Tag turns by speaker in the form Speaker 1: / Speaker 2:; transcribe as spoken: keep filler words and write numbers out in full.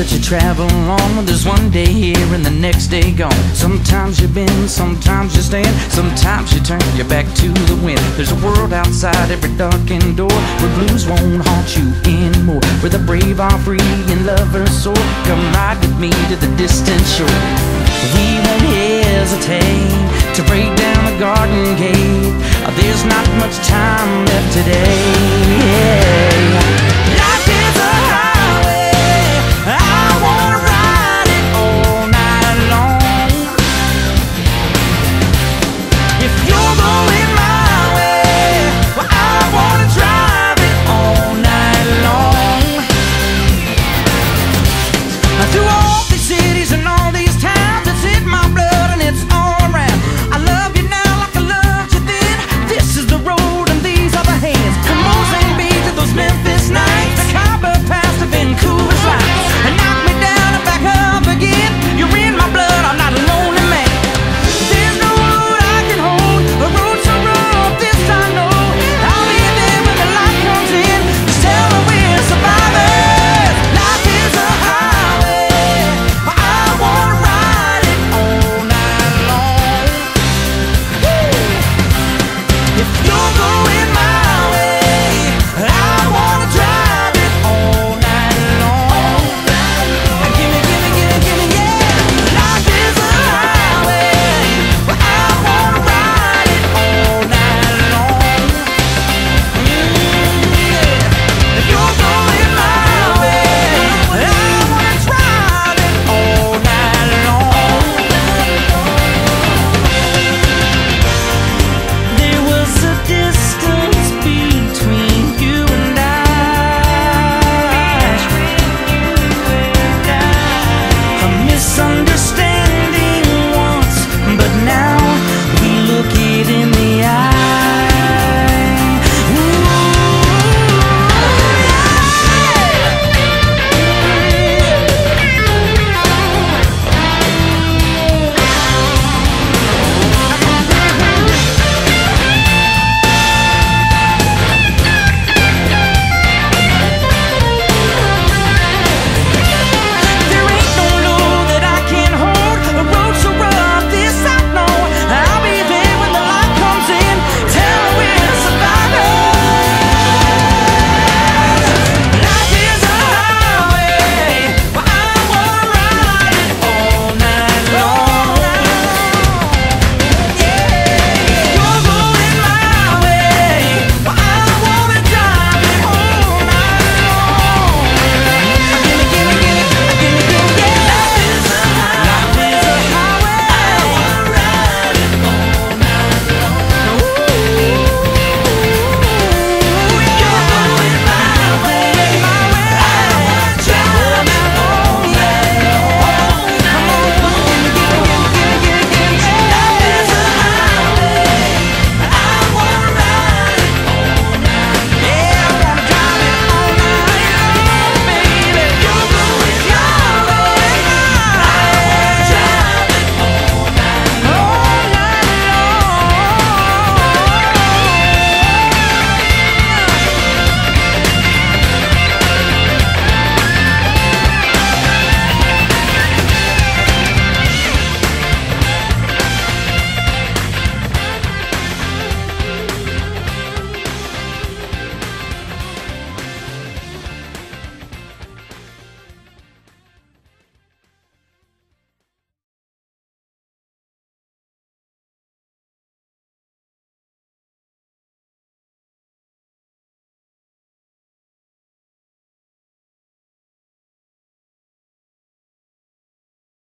Speaker 1: that you travel on. There's one day here and the next day gone. Sometimes you bend, sometimes you stand, sometimes you turn your back to the wind. There's a world outside every darkened door, where blues won't haunt you anymore, where the brave are free and lovers soar. Come ride with me to the distant shore. We won't hesitate to break down the garden gate. There's not much time left today. Yeah.